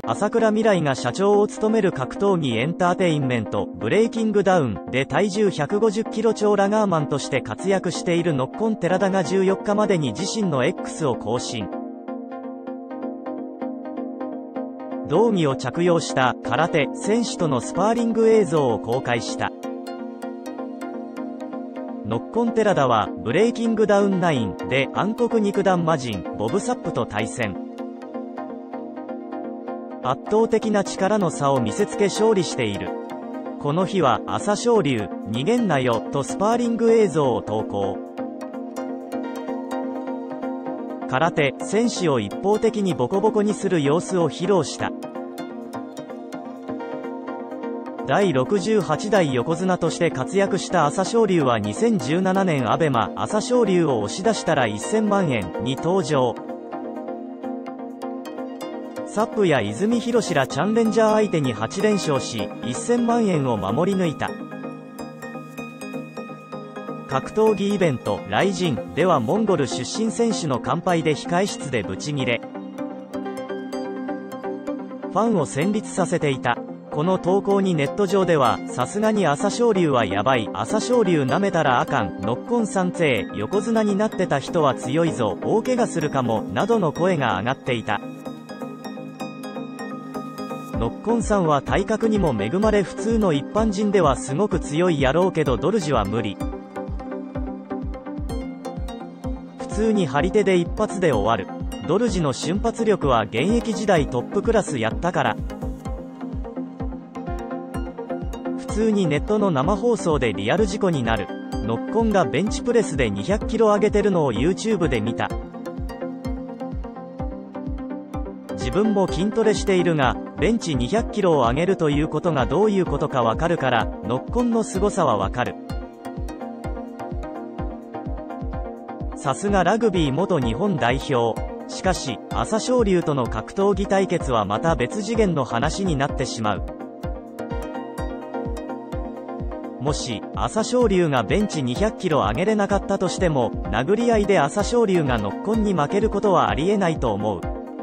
朝倉未来が社長を務める格闘技エンターテインメント、ブレイキングダウンで体重150キロ超ラガーマンとして活躍しているノッコン寺田が14日までに自身の X を更新。道着を着用した空手選手とのスパーリング映像を公開した。ノッコン寺田はブレイキングダウン9で暗黒肉弾魔人ボブサップと対戦。圧倒的な力の差を見せつけ勝利している。この日は朝青龍逃げんなよとスパーリング映像を投稿。空手選手を一方的にボコボコにする様子を披露した。第68代横綱として活躍した朝青龍は2017年アベマ朝青龍を押し出したら1000万円に登場。サップや泉博士らチャンレンジャー相手に8連勝し1000万円を守り抜いた。格闘技イベントライジンではモンゴル出身選手の完敗で控室でブチギレ。ファンを戦慄させていた。この投稿にネット上ではさすがに朝青龍はやばい、朝青龍舐めたらあかん、ノッコンさんつえ横綱になってた人は強いぞ、大怪我するかもなどの声が上がっていた。ノッコンさんは体格にも恵まれ普通の一般人ではすごく強いやろうけどドルジは無理。普通に張り手で一発で終わる。ドルジの瞬発力は現役時代トップクラスやったから。普通にネットの生放送でリアル事故になる。ノッコンがベンチプレスで200キロ上げてるのを YouTube で見た。自分も筋トレしているがベンチ200キロを上げるということがどういうことかわかるからノッコンの凄さはわかる。さすがラグビー元日本代表。しかし朝青龍との格闘技対決はまた別次元の話になってしまう。もし朝青龍がベンチ200キロ上げれなかったとしても殴り合いで朝青龍がノッコンに負けることはありえないと思う。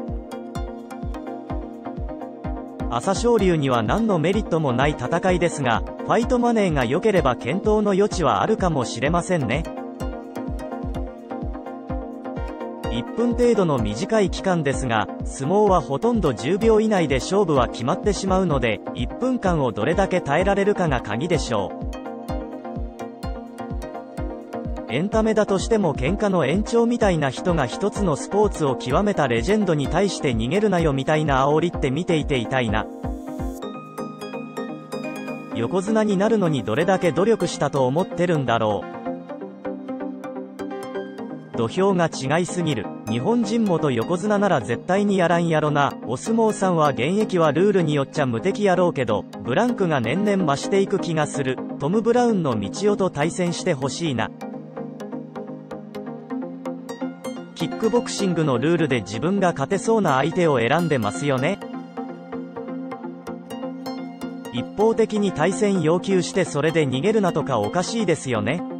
朝青龍には何のメリットもない戦いですがファイトマネーが良ければ検討の余地はあるかもしれませんね。1分程度の短い期間ですが相撲はほとんど10秒以内で勝負は決まってしまうので1分間をどれだけ耐えられるかが鍵でしょう。エンタメだとしても喧嘩の延長みたいな人が一つのスポーツを極めたレジェンドに対して逃げるなよみたいな煽りって見ていて痛いな。横綱になるのにどれだけ努力したと思ってるんだろう。土俵が違いすぎる。日本人元横綱なら絶対にやらんやろな。お相撲さんは現役はルールによっちゃ無敵やろうけどブランクが年々増していく気がする。トム・ブラウンの道夫と対戦してほしいな。キックボクシングのルールで自分が勝てそうな相手を選んでますよね。一方的に対戦要求してそれで逃げるなとかおかしいですよね。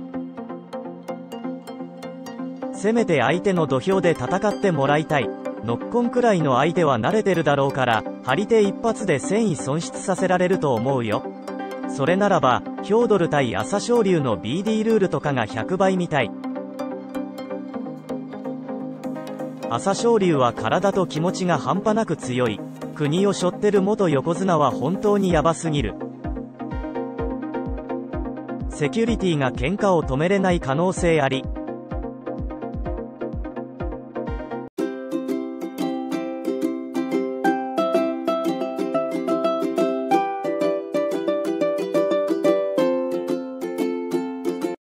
せめて相手の土俵で戦ってもらいたい。ノッコンくらいの相手は慣れてるだろうから張り手一発で戦意損失させられると思うよ。それならばヒョードル対朝青龍の BD ルールとかが100倍見たい。朝青龍は体と気持ちが半端なく強い。国を背負ってる元横綱は本当にヤバすぎる。セキュリティが喧嘩を止めれない可能性あり。